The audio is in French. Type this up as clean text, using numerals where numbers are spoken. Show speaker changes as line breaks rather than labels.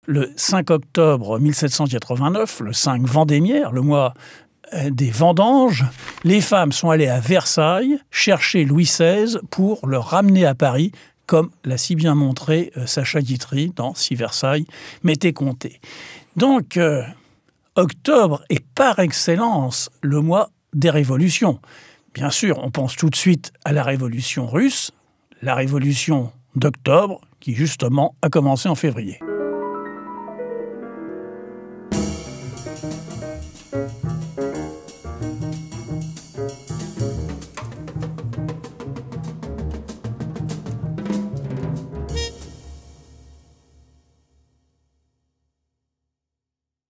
Le 5 octobre 1789, le 5 Vendémiaire, le mois des vendanges, les femmes sont allées à Versailles chercher Louis XVI pour le ramener à Paris, comme l'a si bien montré Sacha Guitry dans « Si Versailles m'était compté ». Donc, octobre est par excellence le mois des révolutions. Bien sûr, on pense tout de suite à la révolution russe, la révolution d'octobre, qui justement a commencé en février.